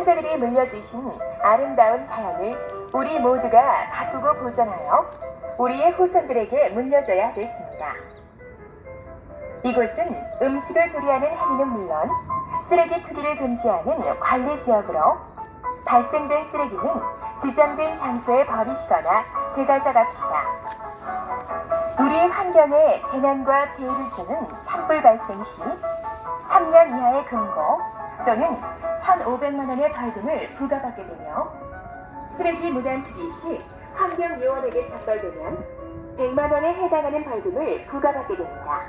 선조들이 물려주신 아름다운 자연을 우리 모두가 가꾸고 보존하여 우리의 후손들에게 물려줘야 됐습니다. 이곳은 음식을 조리하는 행위는 물론 쓰레기 투기를 금지하는 관리지역으로 발생된 쓰레기는 지정된 장소에 버리시거나 되가져갑시다. 우리의 환경에 재난과 재해를 주는 산불 발생 시 3년 이하의 금고 또는 1,500만 원의 벌금을 부과받게 되며 쓰레기 무단 투기 시 환경요원에게 적발되면 100만 원에 해당하는 벌금을 부과받게 됩니다.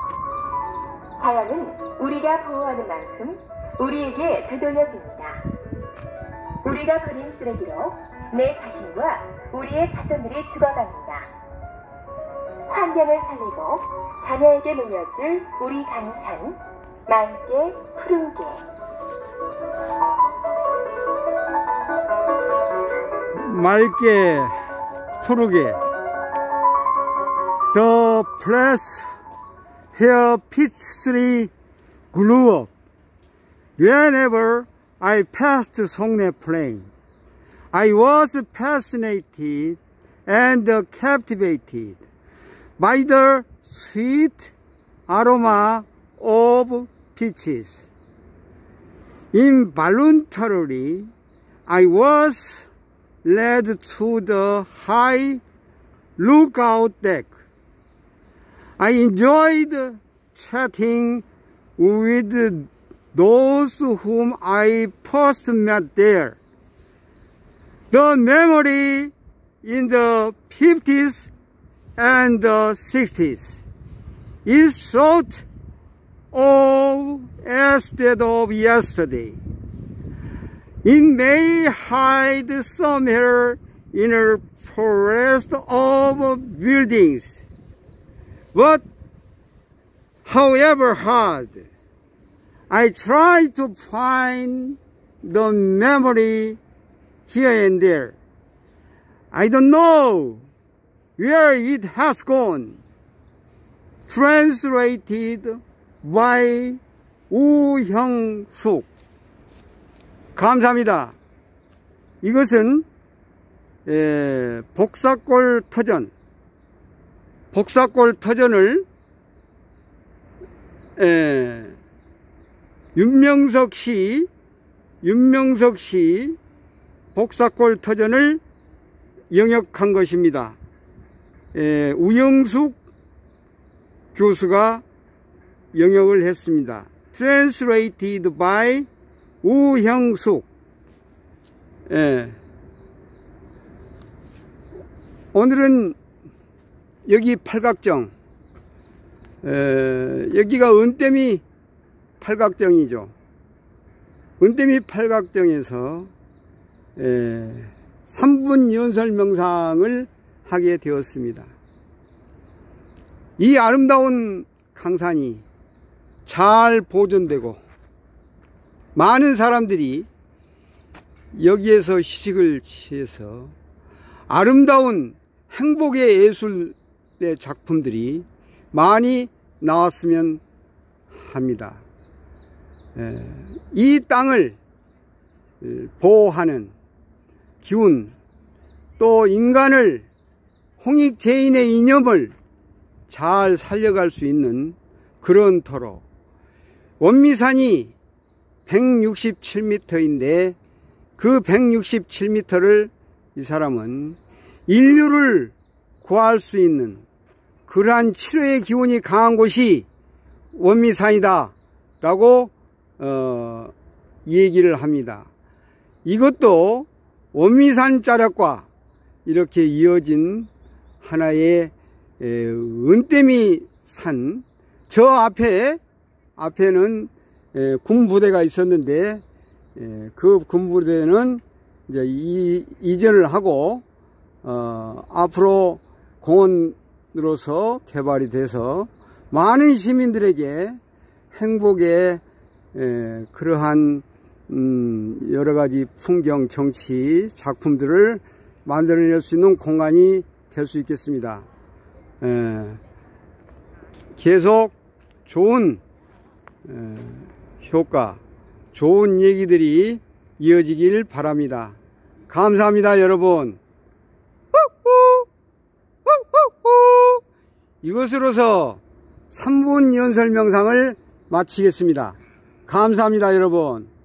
자연은 우리가 보호하는 만큼 우리에게 되돌려줍니다. 우리가 버린 쓰레기로 내 자신과 우리의 자손들이 죽어갑니다. 환경을 살리고 자녀에게 물려줄 우리 강산 맑게 푸르게. 맑게 푸르게. The place where peach tree grew up. Whenever I passed Songnae Plain, I was fascinated and captivated by the sweet aroma of peaches. Involuntarily, I was led to the high lookout deck. I enjoyed chatting with those whom I first met there. The memory in the 50s and the 60s is sort of as that of yesterday. It may hide somewhere in a forest of buildings, but however hard I try to find the memory here and there, I don't know where it has gone. Translated by 우형숙. 감사합니다. 이것은 복사골 터전을 윤명석 씨 복사골 터전을 영역한 것입니다. 우영숙 교수가 영역을 했습니다. Translated by 우형숙. 오늘은 여기 팔각정, 여기가 은댐이 팔각정이죠. 은댐이 팔각정에서 3분 연설 명상을 하게 되었습니다. 이 아름다운 강산이 잘 보존되고 많은 사람들이 여기에서 휴식을 취해서 아름다운 행복의 예술의 작품들이 많이 나왔으면 합니다. 이 땅을 보호하는 기운, 또 인간을 홍익재인의 이념을 잘 살려갈 수 있는 그런 터로 원미산이 167m인데 그 167m를 이 사람은 인류를 구할 수 있는 그러한 치료의 기운이 강한 곳이 원미산이다 라고 얘기를 합니다. 이것도 원미산 자락과 이렇게 이어진 하나의 은댐이 산, 저 앞에는 군부대가 있었는데 그 군부대는 이제 이전을 하고 앞으로 공원으로서 개발이 돼서 많은 시민들에게 행복의 그러한 여러 가지 풍경, 정치 작품들을 만들어낼 수 있는 공간이 될 수 있겠습니다. 계속 좋은 효과, 좋은 얘기들이 이어지길 바랍니다. 감사합니다, 여러분. 이것으로서 3분 연설 명상을 마치겠습니다. 감사합니다, 여러분.